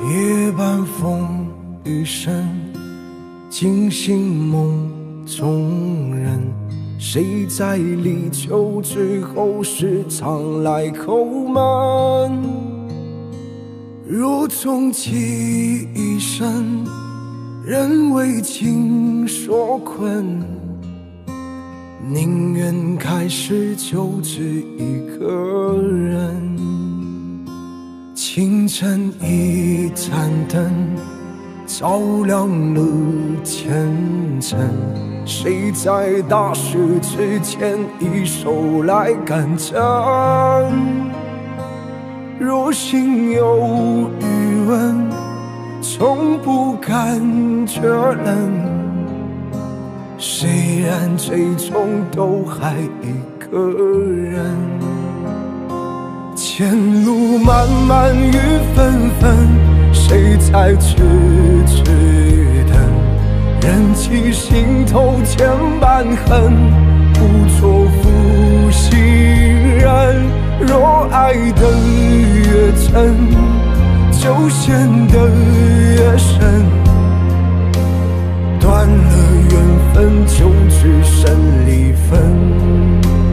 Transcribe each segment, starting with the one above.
夜半风雨声，惊醒梦中人。谁在立秋之后时常来叩门？如终其一生，人为情所困，宁愿开始就只一个人。清晨一盏灯，照亮了前程。谁在大事之前一手来干政？若心有余温，从不感觉冷。虽然最终都还一个人。前路漫漫雨纷纷，谁在痴痴等？忍起心头千般恨，不做负心人。若爱得越真，就陷得越深。断了缘分，就只剩离分。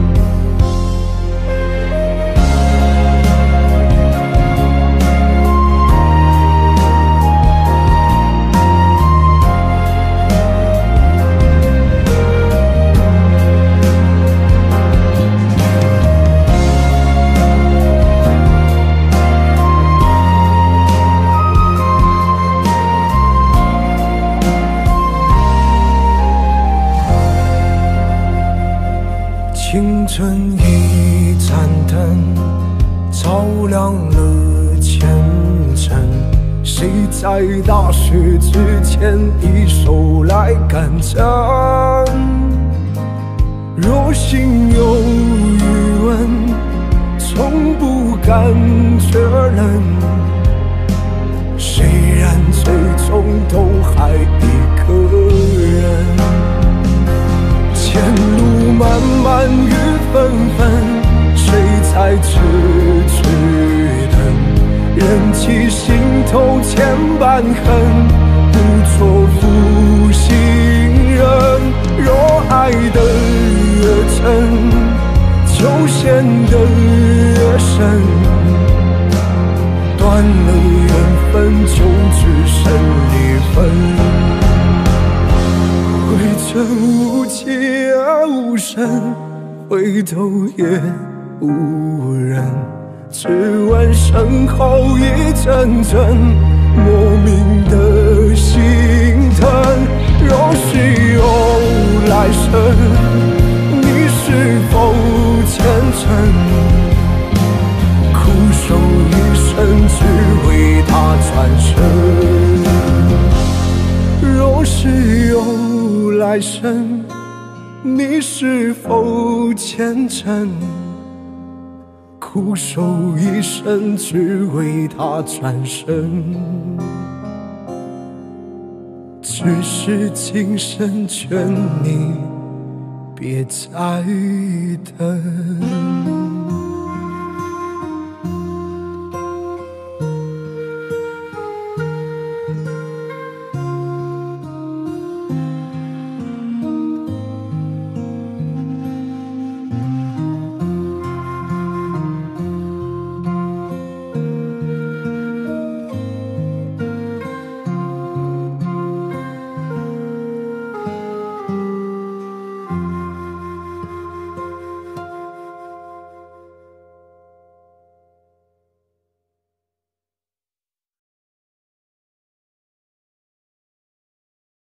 清晨一盏灯，照亮了前程。谁在大事之前一手来干政？若心有余温，从不感觉冷。虽然最终都还一个人。前路漫漫雨纷纷，谁在痴痴等？忍起心头千般恨，不做负心人。若爱得越真，就陷得越深。断了缘分，就只剩离分。回程无期而无声，回头也无人。只闻身后一阵阵莫名的心疼。若是有来生，你是否虔诚？苦守一生，只为他转身。若是有来生，你是否虔诚？苦守一生，只为他转身。只是今生劝你别再等。